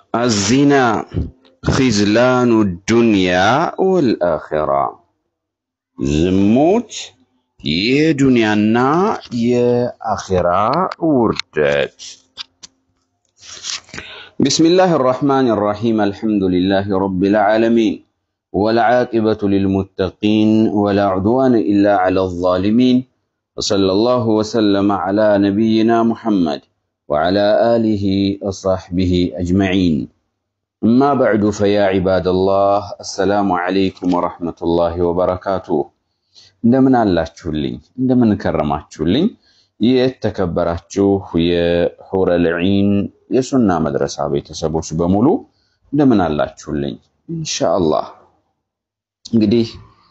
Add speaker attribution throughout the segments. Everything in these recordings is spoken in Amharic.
Speaker 1: الزنا خذلان الدنيا والآخرة زموت የዱንያና የአኺራ ውርደት بسم الله الرحمن الرحيم الحمد لله رب العالمين والعاقبة للمتقين ولا عدوان إلا على الظالمين وصلى الله وسلم على نبينا محمد وعلى آله وصحبه أجمعين أما بعد فيا عباد الله السلام عليكم ورحمة الله وبركاته እንደምን አላችሁልኝ እንደምን ከረማችሁልኝ የተከበራችሁ የሁረል ዒን የሱና መድረሳ ቤተሰቦች በሙሉ እንደምን አላችሁልኝ ኢንሻአላህ እንግዲህ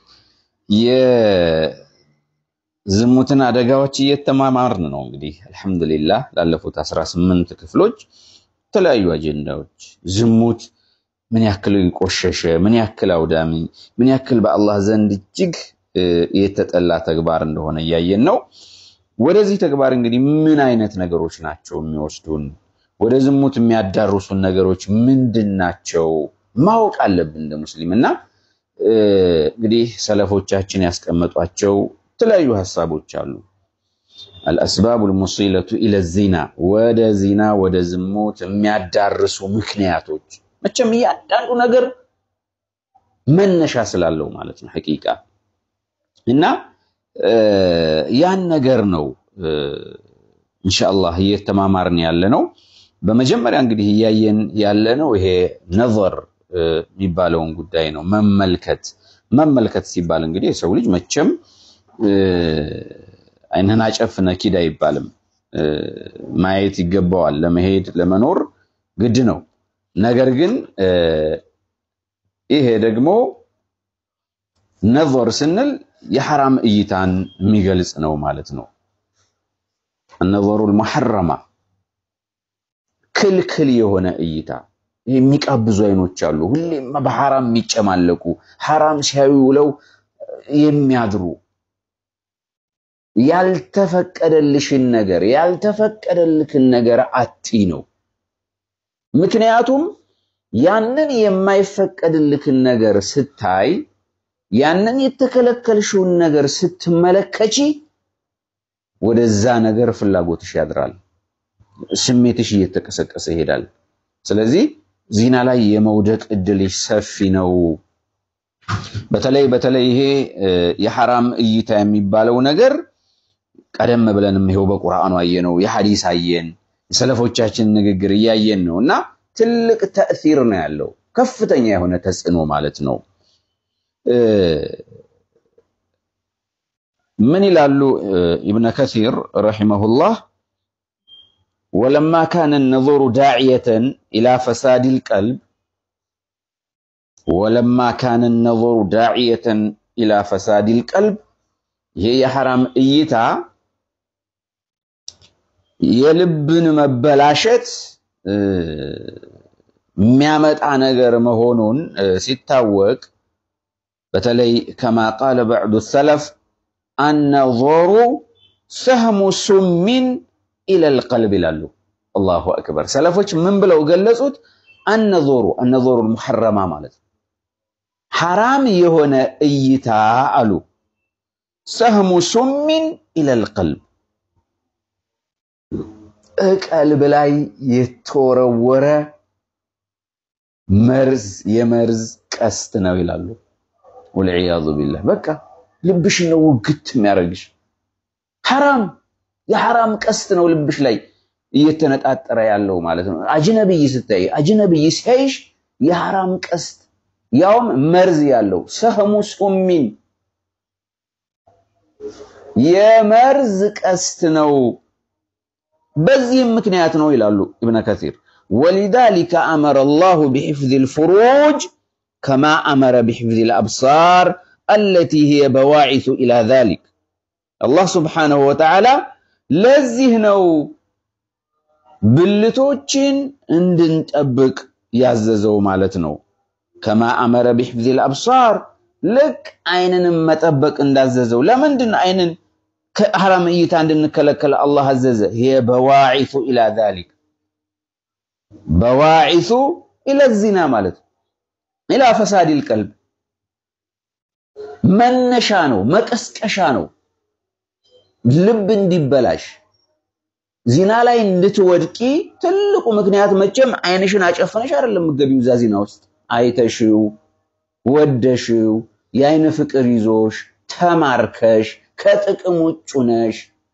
Speaker 1: የዝሙትን አደጋዎች እየተማማርን ነው እንግዲህ አልহামዱሊላህ ላለፉት 18 ክፍሎች ተለያዩ አጀንዳዎች ዝሙት ምን ያክል ቆሸሸ ምን ያክል አውዳሚ ምን ያክል በአላህ ዘንድ እጅግ የተጠላ ተግባር እንደሆነ ያያየን ነው ወደዚህ ተግባር እንግዲህ ምን አይነት ነገሮች ናቸው የሚወስዱን ወደ ዝሙት የሚያዳርሱን ነገሮች ምንድናቸው ማወቅ አለብን እንደ ሙስሊምና እንግዲህ ሰለፎቻችን ያስቀመጧቸው ተለያዩ ሐሳቦች አሉ الاسباب الموصله الى الزنا ወደ ዚና ወደ ዝሙት የሚያዳርሱ ምክንያቶች መቼም ያዳንዱ ነገር መነሻ ስላለው ማለት ነው ሐቂቃ እና ያን ነገር ነው ኢንሻአላህ እየተማማርን ያለነው በመጀመሪያ እንግዲህ ያያየን ያለነው ይሄ ነظር የሚባለውን ጉዳይ ነው መመልከት ሲባል እንግዲህ የሰው ልጅ መቼም አይነና ጨፍነ ኪዳ ይባልም ማየት ይገባዋል ለመሄድ ለመኖር ግድ ነው ነገር ግን ይሄ ደግሞ ነظር ስንል የሐራም እይታን የሚገልጽ ነው ማለት ነው النظر المحرمه ክልክል የሆነ እይታ የሚቃብዙ አይኖች አሉ ሁሌም በሐራም የሚጨማለቁ ሐራም ሲያዩ ውለው የሚያድሩ ያልተፈቀደልሽን ነገር ያልተፈቀደልክን ነገር አጥቲ ነው ምክንያቱም ያንን የማይፈቀድልክን ነገር ስታይ ያንን የተከለከልሽውን ነገር ስትመለከቺ ወደዛ ነገር ፍላጎትሽ ያድራል ስሜትሽ እየተቀሰቀሰ ይሄዳል ስለዚህ ዚና ላይ የመውደቅ እድልሽ ሰፊ ነው በተለይ ይሄ የሐራም እይታ የሚባለው ነገር ቀደም ብለንም ይሄው በቁርአኑ አየነው የሐዲስ አየን የሰለፎቻችን ንግግር ያየን ነውና ትልቅ ተእሲር ነው ያለው ከፍተኛ የሆነ ተጽዕኖ ማለት ነው من يلالو ابن كثير رحمه الله ولما كان النظر داعية إلى فساد القلب هي حرام إيتا يلبن مبلاشت ميامت عنقر مهونون ستاوك بتلي كما قال بعض السلف النظر سهم سم إلى القلب لالو الله أكبر سلفوش من بلو قلصوت النظر المحرمة مالت حرام يهونا ايتاءلو سهم سم إلى القلب قلب لاي يتورور مرز كستنا يلالو والعياذ بالله بقى ልብሽ ነው ግት የሚያረግሽ حرام የሐራም ቀስት ነው ልብሽ ላይ እየተነጣጠረ ያለው ማለት ነው አጅነብይ ስታይ አጅነብይ ሲያይሽ የሐራም ቀስት ያውም መርዝ ያለው ሰህሙ ሱሚን የመርዝ ቀስት ነው በዚህም ምክንያት ነው ይላሉ ኢብኑ ከሲር ولذلك امر الله بحفظ الفروج كما امر بحفظ الابصار التي هي بواعث إلى ذلك الله سبحانه وتعالى لذه ነው ብልቶችን እንድንጠብቅ ያዘዘው ማለት ነው كما امر بحفظ الابصار لك عينن መጠበቅ እንዳዘዘው ለምንድን አይንን ከሐራም እይታ እንድንከለከል الله عززه هي بواعث الى ذلك بواعث الى الزنا ማለት الى فساد القلب መነሻ ነው መቀስቀሻ ነው ልብ እንዲበላሽ ዚና ላይ እንድትወድቂ ትልቁ ምክንያት መቼም አይንሽን አጨፈነሽ አይደለም ገቢው ዛዚና ውስጥ አይተሽው ወደሽው የአይን ፍቅር ይዞሽ ተማርከሽ ከጥቅም ውጭ ነሽ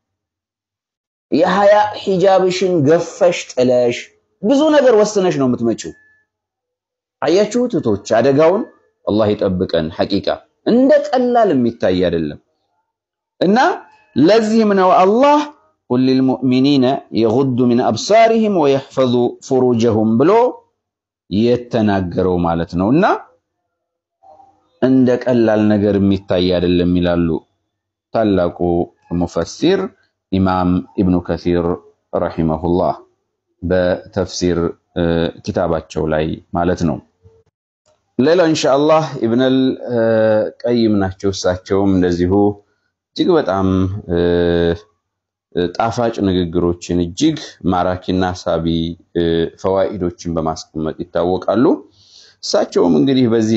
Speaker 1: የሃያ ሒጃብሽን ገፈሽ ጥለሽ ብዙ ነገር ወስነሽ ነው የምትመጪው አያችሁት እቶች አደጋውን አላህ ይጠብቀን ሐቂቃ እንደ ቀላል የሚታይ አይደለም እና ለዚህም ነው አላህ قل للمؤمنين يغضوا من أبصارهم ويحفظوا فروجهم بلو يتناغروا ማለት ነውና እንደ ቀላል ነገር የሚታይ አይደለም ይላሉ ታላቁ ሙፈሲር ኢማም ኢብኑ ከሲር ረሂመሁላህ በተፍሲር ኪታባቸው ላይ ማለት ነው ሌላው ኢንሻአላህ ኢብኑ አልቀይም ናቸው እሳቸውም እንደዚሁ እጅግ በጣም ጣፋጭ ንግግሮችን እጅግ ማራኪና ሳቢ ፈዋኢዶችን በማስቀመጥ ይታወቃሉ እሳቸውም እንግዲህ በዚህ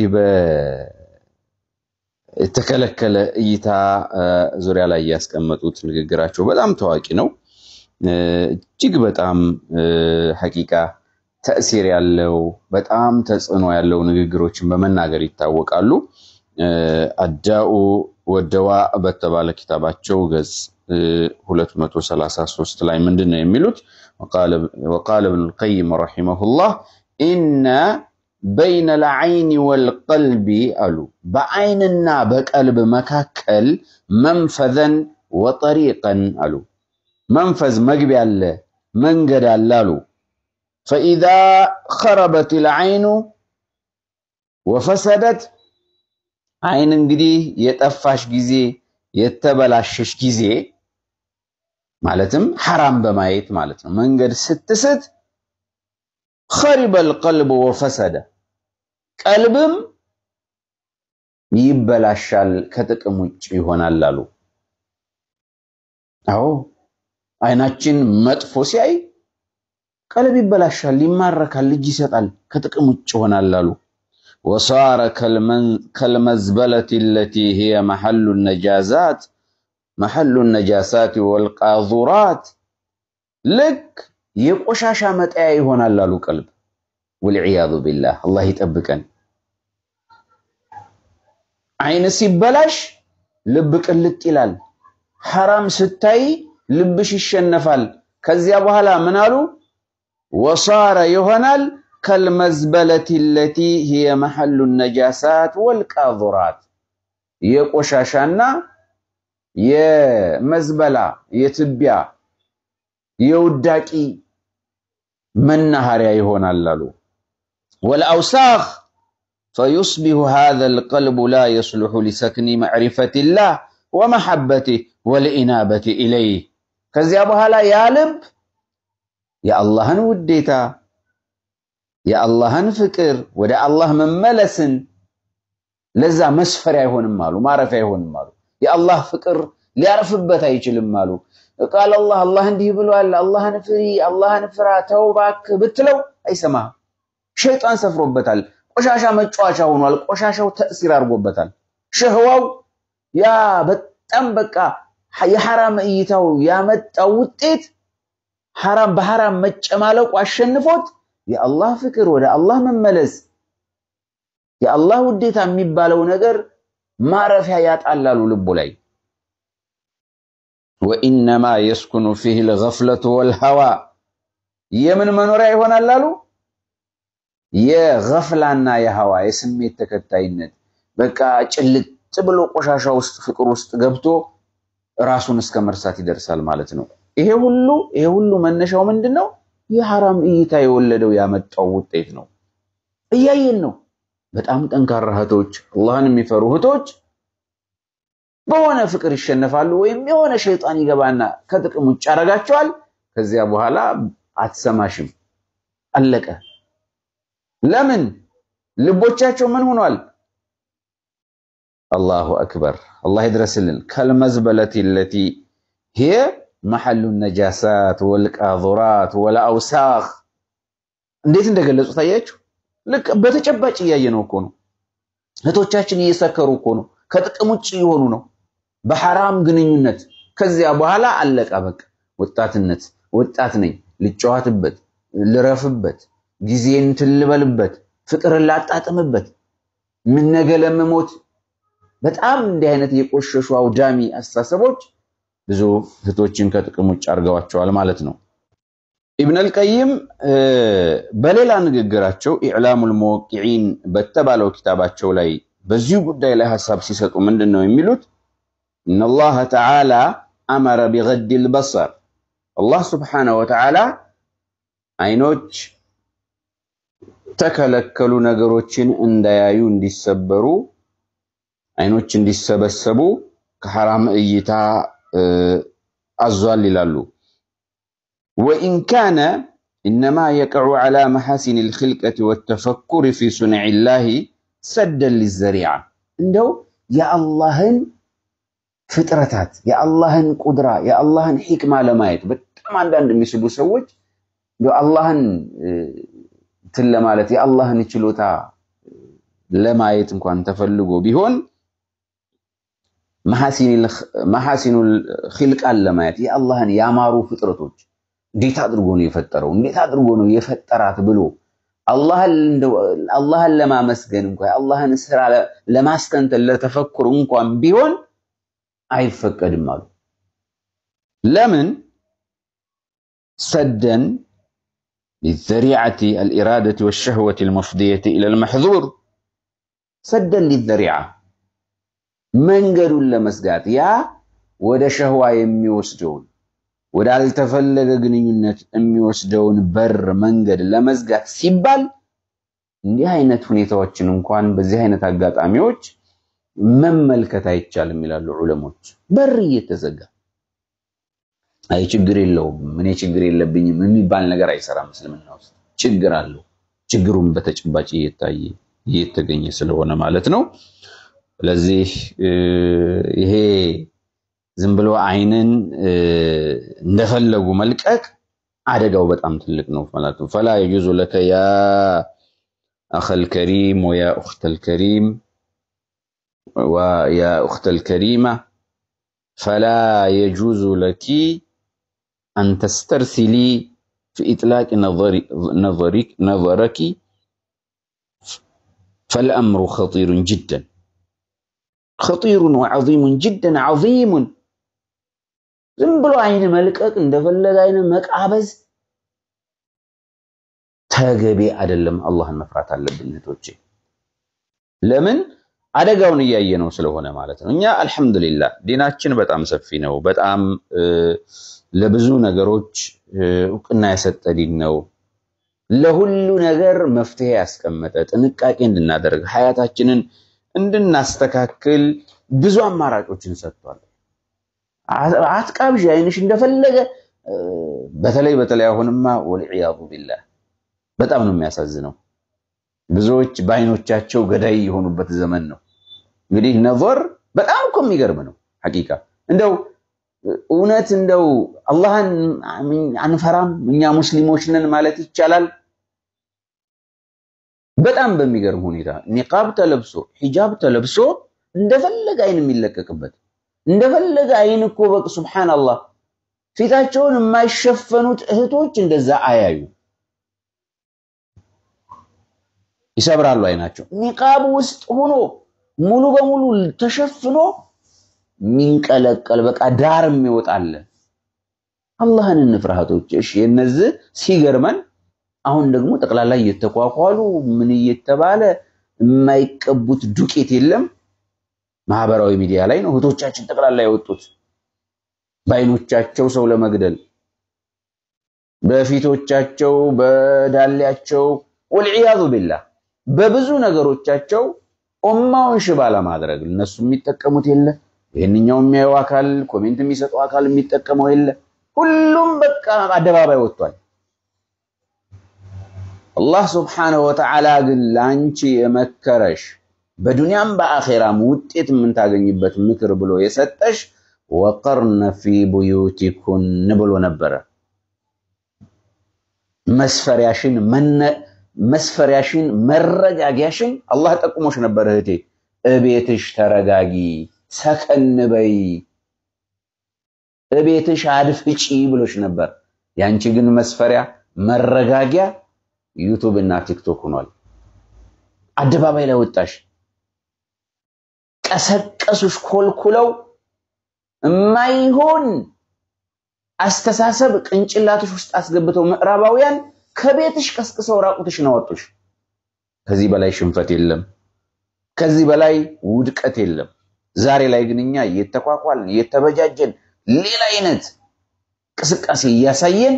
Speaker 1: በተከለከለ እይታ ዙሪያ ላይ ያስቀመጡት ንግግራቸው በጣም ታዋቂ ነው እጅግ በጣም ሐቂቃ ተእሲር ያለው በጣም ተጽዕኖ ያለው ንግግሮችን በመናገር ይታወቃሉ አዳኡ ወደዋ በተባለ ኪታባቸው ገጽ 233 ላይ ምንድነው የሚሉት وقال ابن القيم رحمه الله ان بين العين والقلب قالوا بعيننا بقلب مكاكل منفذا وطريقا قالوا منفذ مغبي አለ መንገድ አለ አሉ فاذا خربت العين وفسدت አይን እንግዲህ የጠፋሽ ጊዜ የተበላሽሽ ጊዜ ማለትም حرام በማየት ማለት ነው መንገድ ስትስት خرب القلب وفسد ቀልብም ይበላሻል ከጥቅም ውጭ ይሆናል አሉ አዎ አይናችን መጥፎ ሲያይ ቀልብ ይበላሻል ይማረካል ልጅ ይሰጣል ከጥቅም ውጭ ይሆናል አሉ وصار كالمزبلة التي هي محل النجاسات والقاذورات لك يقشاشا متاع يሆናል አሉ ቀልብ والعياذ بالله الله يطبقن አይን ሲበላሽ ልብ ቅልጥ ይላል حرام ስታይ ልብሽ ይሸነፋል ከዚያ በኋላ ምን አሉ وصار يሆናል كالمزبلة التي هي محل النجاسات والقاذورات የቆሻሻና የመዝበላ የትቢያ የውዳቂ መናኸሪያ ይሆናል አሉ والأوساخ فيصبح هذا القلب لا يصلح لسكن معرفة الله ومحبته والإنابة إليه ከዚያ በኋላ ያ ልብ የአላህን ውዴታ የአላህን ፍቅር ወደ አላህ መመለስን ለዛ መስፈሪያ አይሆንም አሉ ማረፊያ አይሆንም አሉ የአላህ ፍቅር ሊያርፍበት አይችልም አሉ ቃል አላህ እንዲህ ብሏል አላህን ፍሪ አላህን ፍራ ተውባክ ብትለው አይሰማህ ሸይጣን ሰፍሮበታል ቆሻሻ መጫዋቻ ሆኗል ቆሻሻው ተእሲር አድርጎበታል ሸህዋው ያ በጣም በቃ የሐራም እይታው ያመጣው ውጤት حرام بحرام መጨማለቁ አሸንፎት የአላህ ፍቅር ወደ አላህ መመለስ የአላህ ውዴታ የሚባለው ነገር ማረፊያ ያጣላሉ ልቡ ላይ وانما يسكن فيه الغفلة والهوى የምን መኖሪያ ይሆናል አሉ የغفላና የሃዋ የስሜት ተከታይነት በቃ ጭልጥ ብሎ ቆሻሻ ውስጥ ፍቅር ውስጥ ገብቶ ራሱን እስከ መርሳት ይደርሳል ማለት ነው ይሄ ሁሉ መነሻው ምንድነው የሐራም እይታ የወለደው ያመጣው ውጤት ነው እያየን ነው በጣም ጠንካራ እህቶች አላህን የሚፈሩ እህቶች በሆነ ፍቅር ይሸነፋሉ ወይም የሆነ ሸይጣን ይገባና ከጥቅም ውጭ ያረጋቸዋል ከዚያ በኋላ አትሰማሽም አለቀ ለምን ልቦቻቸው ምን ሆኗል الله أكبر الله يدرسልን كالمزبلة التي هي محل النجاسات والقاذورات والأوساخ እንዴት እንደገለጹት ታያችሁ ልክ በተጨባጭ ያየነው እኮ ነው እህቶቻችን እየሰከሩ እኮ ነው ከጥቅም ውጪ ይሆኑ ነው በሐራም ግንኙነት ከዚያ በኋላ አለቀ በቃ ወጣትነት ወጣት ነኝ ልጫዋትበት ልረፍበት ጊዜን ትልበልበት ፍቅርን ላጣጥምበት ምን ነገ ለመሞት በጣም እንዲህ አይነት የቆሸሹ አውዳሚ አስተሳሰቦች ብዙ እህቶችን ከጥቅም ውጭ አርገዋቸዋል ማለት ነው ኢብን አልቀይም በሌላ ንግግራቸው ኢዕላሙል ሙወቂዒን በተባለው ኪታባቸው ላይ በዚሁ ጉዳይ ላይ ሐሳብ ሲሰጡ ምንድነው የሚሉት ان الله تعالى امر بغض البصر الله سبحانه وتعالى አይኖች ተከለከሉ ነገሮችን እንዳያዩ እንዲሰበሩ አይኖች እንዲሰበሰቡ ከሐራም እይታ አዟል ይላሉ وإن كان إنما يقع على محاسن الخلقة والتفكر في صنع الله سدا للذريعة እንደው የአላህን ፍጥረታት የአላህን ቁድራ የአላህን ሂክማ ለማየት በጣም አንዳንድ የሚስቡ ሰዎች የአላህን ለማለት የአላህን ችሎታ ለማየት እንኳን ተፈልጎ ቢሆን መሐሲኑል ኺልቃን ለማየት የአላህን ያማሩ ፍጥረቶች እንዴት አድርጎ ነው የፈጠረው እንዴት አድርጎ ነው የፈጠራት ብሎ አላህን ለማመስገን እንኳን አላህን ስራ ለማስተንተን ለተፈክሩ እንኳን ቢሆን አይፈቀድም አሉ ለምን ሰደን للذريعة الإرادة والشهوة المفضية إلى المحظور سدا للذريعة منجر لمسجات يا ودا شهوة يميوسدون ودا التفلق جنينة يميوسدون بر منجر لمسجات سيبال እንዲህ አይነት ሁኔታዎችን እንኳን በዚህ አይነት አጋጣሚዎች መመልከት አይቻልም ይላሉ ዑለሞች በር እየተዘጋ አይ ችግር የለውም ምን ችግር የለብኝም የሚባል ነገር አይሰራም እስልምና ውስጥ ችግር አለው ችግሩን በተጨባጭ እየተገኘ ስለሆነ ማለት ነው ስለዚህ ይሄ ዝም ብሎ አይንን እንደፈለጉ መልቀቅ አደጋው በጣም ትልቅ ነው ማለት ነው فلا يجوز لك يا اخ الكريم ويا اخت الكريم ويا اخت الكريمه فلا يجوز لك أن تسترسلي في إطلاق نظرك فالأمر خطير جدا خطير وعظيم جدا عظيم زنبلو عين ملكك اندفلق عين مكعبز تاقبي أدلم الله المفرات على بنتوجه لمن አደጋውን ያየነው ስለሆነ ማለት ነው እኛ አልহামዱሊላህ ዲናችን በጣም ሰፊ ነው በጣም ለብዙ ነገሮች እውቅና ያሰጠ ዲን ነው ለሁሉ ነገር መፍትሄ ያስቀመጠ ጥንቃቄ እንድናደርግ ሐያታችንን እንድናስተካክል ብዙ አማራጮችን ሰጥቷል አትቃብጂ አይንሽ እንደፈለገ በተለይ አሁንማ ወልዒያዙ ቢላህ በጣም ነው የሚያሳዝነው ብዙዎች ባይኖቻቸው ገዳይ የሆኑበት ዘመን ነው እንግዲህ ነظር በጣም እኮ የሚገርም ነው ሐቂቃ እንደው እውነት እንደው አላህን አንፈራም እኛ ሙስሊሞች ነን ማለት ይቻላል በጣም በሚገርም ሁኔታ ኒቃብ ተለብሶ ሒጃብ ተለብሶ እንደፈለገ አይን የሚለቀቅበት እንደፈለገ አይን እኮ በቃ ሱብሃንአላህ ፊታቸውን የማይሸፈኑት እህቶች እንደዛ አያዩ ይሰብራሉ አይናቸው ኒቃብ ውስጥ ሆኖ ሙሉ በሙሉ ተሸፍኖ ሚንቀለቀል በቃ ዳርም ይወጣል አላህን እንፍራሃቶች እሺ እነዚህ ሲገርመን አሁን ደግሞ ጠቅላላ እየተቋቋሉ ምን እየተባለ የማይቀቡት ዱቄት የለም ማህበራዊ ሚዲያ ላይ ነው እህቶቻችን ጠቅላላ ያወጡት ባይኖቻቸው ሰው ለመግደል በፊቶቻቸው በዳሊያቸው ወልዒያዙ ቢላህ በብዙ ነገሮቻቸው ኡማውን ሽባላ ማድረግ እነሱ የሚጠቀሙት የለ ይሄንኛው የሚያዩ አካል ኮሜንት የሚሰጡ አካል የሚጠቀመው የለ ሁሉም በቃ አደባባይ ወጥቷል አላህ Subhanahu Wa Ta'ala ግን ላንቺ የመከረሽ በዱንያም በአኺራም ውጤት ምን ታገኝበት ምክር ብሎ የሰጠሽ ወቀርነ ፊ ቡዩቲኩን ብሎ ነበር መስፈሪያሽን መስፈሪያሽን መረጋጊያሽን አላህ ጠቁሞሽ ነበር እህቴ እቤትሽ ተረጋጊ ሰከን በይ እቤትሽ አድፍጪ ብሎሽ ነበር ያንቺ ግን መስፈሪያ መረጋጊያ ዩቲዩብ እና ቲክቶክ ሆኗል አደባባይ ላይ ወጣሽ ቀሰቀሱሽ ኮልኩለው ማይሆን አስተሳሰብ ቅንጭላትሽ ውስጥ አስገብተው ምዕራባውያን ከቤትሽ ቀስቅሰው ራቁትሽ ነው ወጡሽ ከዚህ በላይ ሽንፈት የለም ከዚህ በላይ ውድቀት የለም ዛሬ ላይ ግን እኛ እየተቋቋልን እየተበጃጀን ሌላ አይነት ቅስቃሴ ያሳየን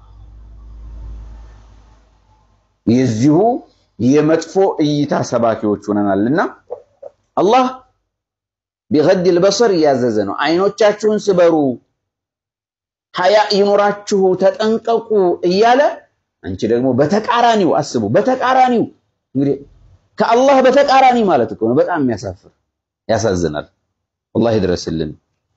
Speaker 1: የዚሁ የመጥፎ እይታ ሰባኪዎች ሆነናልና አላህ بغض البصر ያዘዘ ነው አይኖቻችሁን ስበሩ ሐያ ይኖራችሁ ተጠንቀቁ እያለ አንቺ ደግሞ በተቃራኒው አስቡ በተቃራኒው እንግዲህ ከአላህ በተቃራኒ ማለት ነው በጣም የሚያሳፍር ያሳዝናል والله ይድረስልን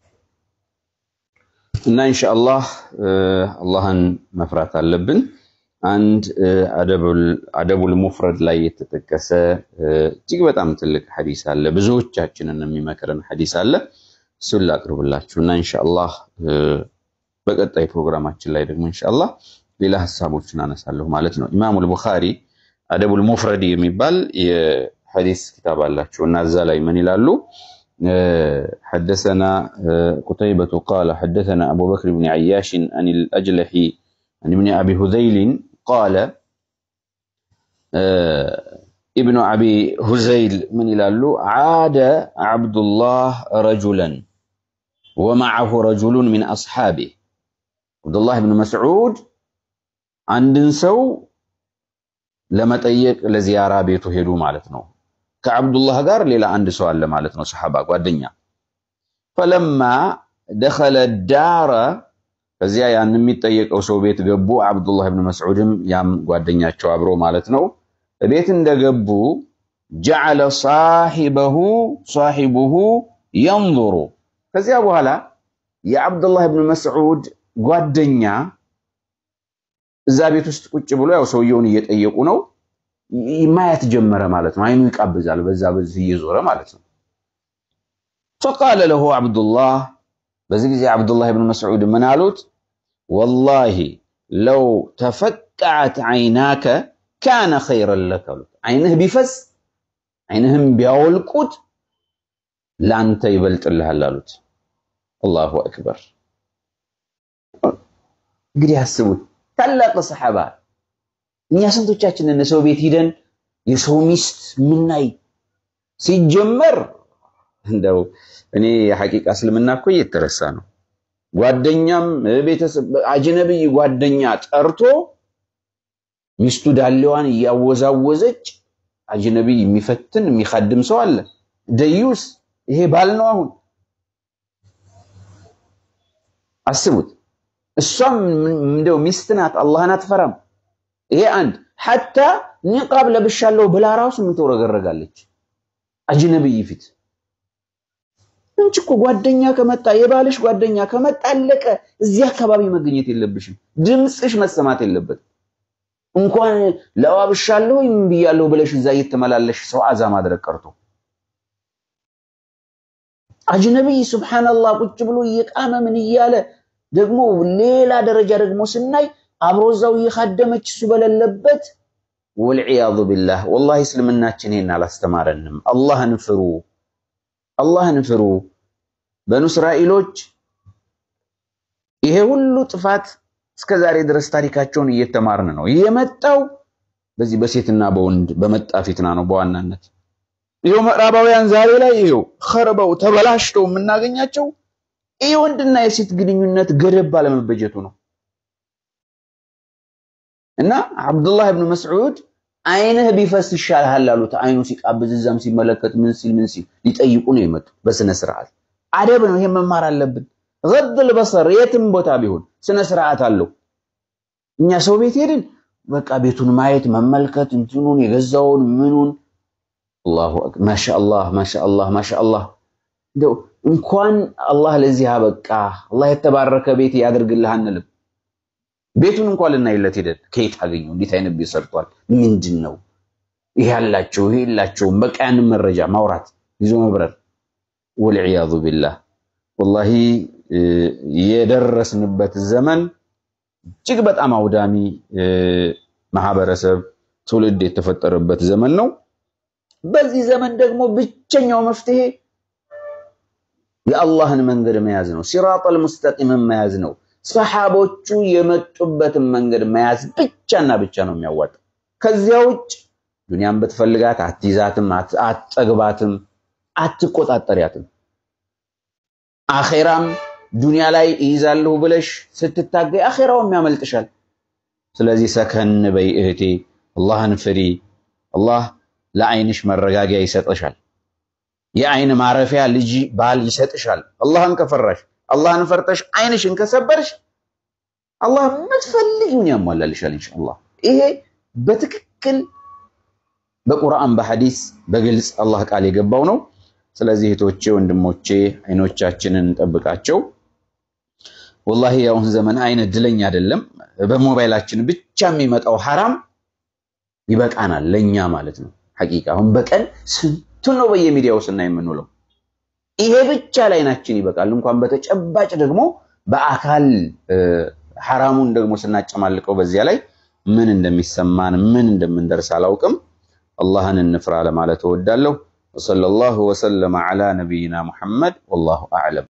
Speaker 1: እና ኢንሻአላህ አላህን መፍራት አለብን አንድ አደቡል ሙፍረድ ላይ የተጠቀሰ እጅግ በጣም ትልቅ ሐዲስ አለ ብዙዎቻችንን የሚመከረን ሐዲስ አለ እሱን ላቅርብላችሁና ኢንሻአላህ በቀጣይ ፕሮግራማችን ላይ ደግሞ ኢንሻአላህ ሌላ ሐሳቦችን አነሳለሁ ማለት ነው ኢማሙ አልቡኻሪ አደቡል ሙፍረድ የሚባል የሐዲስ ኪታብ አላቸውና እዛ ላይ ምን ይላሉ حدثنا قتيبة قال حدثنا أبو بكر بن عياش عن الأجلحي عن ابن أبي هذيل قال ابن أبي هذيل من يلالو عاد عبد الله رجلا ومعه رجل من أصحابه عبد الله بن مسعود عندن سو لما تيق لزيارة بيته هدو مالتنا كعبد الله قال ليلا عند سؤال مالتنا صحابة والدنيا فلما دخل الدار فزيا يعني ميتيق او سو بيت غبو عبد الله بن مسعود يام ጓደኛቸው አብሮ ማለት ነው ቤት እንደገቡ جعل صاحبه ينظر ከዚያ በኋላ የአብድ الله بن مسعود ጓደኛ እዛ ቤት ውስጥ ቁጭ ብሎ ያው ሰውየውን እየጠየቁ ነው ማየት ጀመረ ማለት ነው አይኑ ይቃብዛል በዚህ እየዞረ ማለት ነው فقال له عبد الله በዚህ ጊዜ عبد الله بن مسعود ምን አሉት والله لو تفقعت عيناك كان خيرا لك عينه بيفس عينهم بياولقوت ላንተ ይበልጥልሃል አሉት الله اكبر እንግዲህ አስቡት ታላቅ ሰሃባ እኛ ስንቶቻችንን ሰው ቤት ሄደን የሰው ሚስት ምናይ ሲጀመር እንደው እኔ የሐቂቃ እስልምና እኮ እየተረሳ ነው ጓደኛም ቤተሰብ አጅነብይ ጓደኛ ጠርቶ ሚስቱ ዳሌዋን ያወዛወዘች አጅነብይ የሚፈትን የሚخدም ሰው አለ ደዩስ ይሄ ባል ነው አሁን አስቡት እሷም እንደው ሚስትናት አላህን አትፈራም ይሄ አንድ حتى ንቃብ ለብሻለሁ ብላ ራሱ ምን ተወረገረጋለች አጅነብይ ፊት እንጂ እኮ ጓደኛ ከመጣ የባልሽ ጓደኛ ከመጣ አለቀ እዚህ አካባቢ መገኘት የለብሽም ድምጽሽ መሰማት የለበት እንኳን ለዋብሻለሁ ይምብያለሁ ብለሽ እዛ እየተመላለሽ ሰው አዛ ማድረግ ቀርቶ አጅነብይ ሱብሃንአላህ ቁጭ ብሎ እየቃመ ምን ይያለ ደግሞ ሌላ ደረጃ ደግሞ ስናይ አብሮዛው ይخدመች እሱ በለለበት ወልዒያዙ ቢላህ والله እስልምናችን ይሄን አላስተማረንም አላህን ፍሩ በኑ እስራኤሎች ይሄ ሁሉ ጥፋት እስከዛሬ ድረስ ታሪካቸውን እየተማርን ነው የመጣው በዚህ በሴትና በወንድ በመጣ ፊትና ነው በዋናነት ይሄው ምዕራባውያን ዛሬ ላይ ይሄው خربው ተበላሽተው የምናገኛቸው ይሄ ወንድና የሴት ግንኙነት ገደብ ባለመበጀቱ ነው እና አብዱላህ ኢብኑ መስዑድ አይንህ ቢፈስ ይሻልሃል አሉት አይኑ ሲቃብዝ እዛም ሲመለከት ምን ሲል ሊጠይቁ ነው የመጡ በስነ ስርዓት አደብ ነው ይሄ መማር አለብን غض البصر የትም ቦታ ቢሆን ስነ ስርዓት አለው እኛ ሰው ቤት ሄድን በቃ ቤቱን ማየት መመልከት እንትኑን የገዛውን ምኑን الله اكبر ما شاء الله እንደው እንኳን አላህ ለዚህ አበቃ አላህ የተባረከ ቤት ያድርግልህ አንልም ቤቱን እንኳን ልናይለት ሄደን ከየት አገኘው እንዴት አይነት ቤት ሰርቷል ምንድነው ይሄ ያላችሁ ይሄ ያላችሁ በቃ ያንን መረጃ ማውራት ይዞ መብረር ወልዒያዙ ቢላህ ወላሂ የደረስንበት ዘመን እጅግ በጣም አውዳሚ ማህበረሰብ ትውልድ የተፈጠረበት ዘመን ነው በዚህ ዘመን ደግሞ ብቸኛው መፍትሄ የአላህን መንገድ መያዝ ነው ሲራጠል ሙስተቂም መያዝ ነው ሰሃቦቹ የመጡበትን መንገድ መያዝ ብቻና ብቻ ነው የሚያዋጣው ከዚያ ውጭ ዱንያን በትፈልጋት አትይዛትም አትጠግባትም አትቆጣጠሪያትም አኺራም ዱንያ ላይ ይዛለሁ ብለሽ ስትታገይ አኺራውም ያመልጥሻል ስለዚህ ሰከን በይ እህቴ አላህን ፍሪ አላህ ለአይንሽ መረጋጊያ ይሰጥሻል የአይን ማረፊያ ልጅ ባል ይሰጥሻል አላህን ከፈራሽ አላህን ፈርተሽ አይንሽን ከሰበርሽ አላህ ምትፈልጊውን ያሟላልሻል ኢንሻአላህ ይሄ በትክክል በቁርአን በሐዲስ በግልጽ አላህ ቃል የገባው ነው ስለዚህ እህቶቼ ወንድሞቼ አይኖቻችንን እንጠብቃቸው والله ያውን ዘመን አይነ ድለኛ አይደለም በሞባይላችን ብቻ የሚመጣው حرام ይበቃናል ለኛ ማለት ነው ሐቂቃ አሁን በቀን ስንት ነው በየሚዲያው ስናይ የምንውለው ይሄ ብቻ ላይ ናችን ይበቃል እንኳን በተጨባጭ ደግሞ በአካል حرامውን ደግሞ ስናጨማልቀው በዚያ ላይ ምን እንደሚሰማን ምን እንደምንደርስ አላውቅም አላህን እንፍራ ለማለት እወዳለሁ وصلى الله وسلم على نبينا محمد والله أعلم